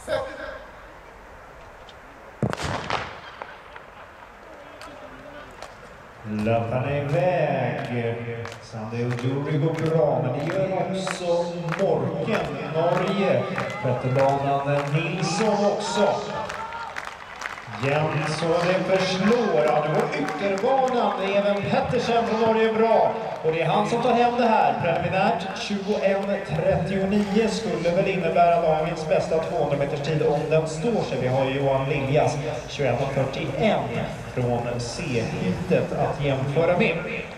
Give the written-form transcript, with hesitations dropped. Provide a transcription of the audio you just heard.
Löparna iväg. Sandel Jury går bra, men det gör också Morken, Norge. Sjättebanan Nilsson också. Jensson förslår. Ja, det var ytterbanan. Även Pettersen från Norge bra. Och det är han som tar hem det här. Preliminärt 21.39 skulle väl innebära dagens bästa 200 meters tid om den står sig. Vi har ju Johan Liljas 21.41 från C-hitet att jämföra med.